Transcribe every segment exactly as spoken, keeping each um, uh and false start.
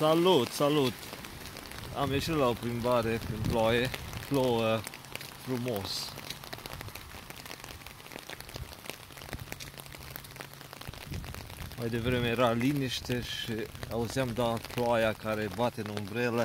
Salut, salut! Am ieșit la o plimbare prin ploaie, plouă frumos. Mai devreme era liniște și auzeam doar ploaia care bate în umbrelă.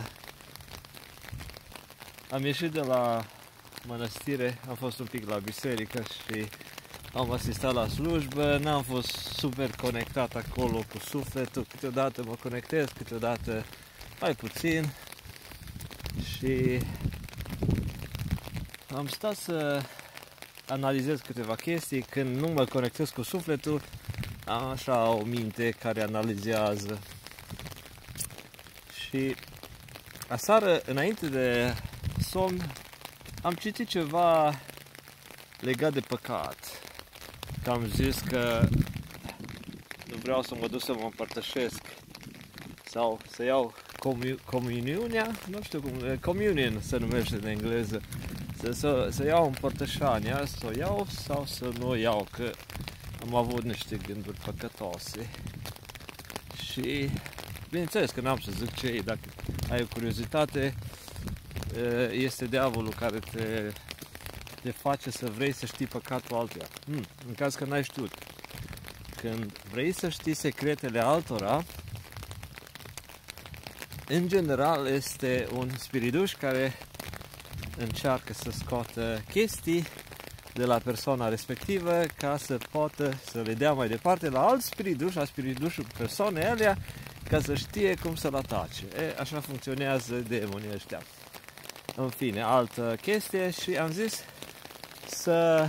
Am ieșit de la mănăstire, am fost un pic la biserică și am asistat la slujbă, n-am fost super conectat acolo cu sufletul, câteodată mă conectez, câteodată mai puțin și am stat să analizez câteva chestii. Când nu mă conectez cu sufletul, am așa o minte care analizează. Și aseară, înainte de somn, am citit ceva legat de păcat. Că am zis că nu vreau să mă duc să mă împărtășesc sau să iau comu- comuniunea, nu știu cum, communion se numește în engleză, să, să, să iau împărtășania, să o iau sau să nu o iau, că am avut niște gânduri păcătoase. Și bineînțeles că n-am să zic ce e, dacă ai o curiozitate, este diavolul care te, te face să vrei să știi păcatul altuia. Hmm, în caz că n-ai știut. Când vrei să știi secretele altora, în general este un spiriduș care încearcă să scoată chestii de la persoana respectivă ca să poată să le dea mai departe la alt spiriduș, la spiridușul persoanei alea, ca să știe cum să-l atace. E, așa funcționează demonii ăștia. În fine, altă chestie și am zis să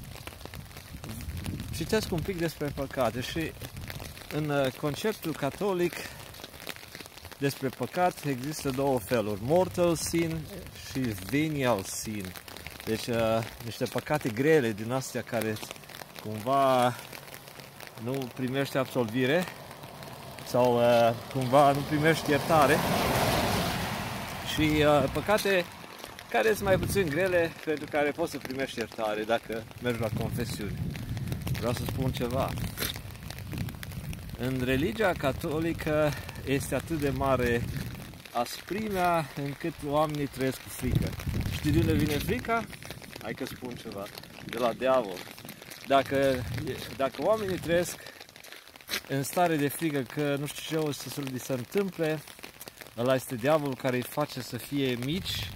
citesc un pic despre păcate și în conceptul catolic despre păcat există două feluri, mortal sin și venial sin. Deci uh, niște păcate grele din astea care cumva nu primești absolvire sau uh, cumva nu primești iertare și uh, păcate care sunt mai puțin grele, pentru care poți să primești iertare dacă mergi la confesiune. Vreau să spun ceva. În religia catolică este atât de mare asprimea încât oamenii trăiesc cu frică. Știi de unde vine frica? Hai că spun ceva. De la diavol. Dacă, dacă oamenii trăiesc în stare de frică că nu știu ce o să li se întâmple, ăla este diavolul care îi face să fie mici